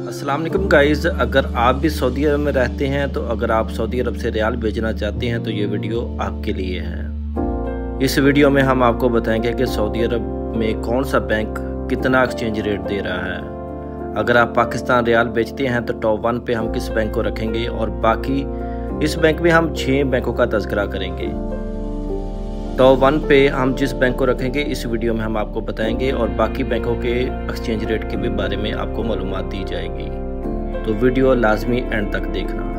अस्सलाम वालेकुम गाइज़, अगर आप भी सऊदी अरब में रहते हैं तो अगर आप सऊदी अरब से रियाल भेजना चाहते हैं तो ये वीडियो आपके लिए है। इस वीडियो में हम आपको बताएंगे कि सऊदी अरब में कौन सा बैंक कितना एक्सचेंज रेट दे रहा है। अगर आप पाकिस्तान रियाल बेचते हैं तो टॉप 1 पे हम किस बैंक को रखेंगे और बाकी इस बैंक में हम 6 बैंकों का तज़किरा करेंगे। टॉप 1 पे हम जिस बैंक को रखेंगे इस वीडियो में हम आपको बताएंगे और बाकी बैंकों के एक्सचेंज रेट के भी बारे में आपको मालूमात दी जाएगी, तो वीडियो लाजमी एंड तक देखना।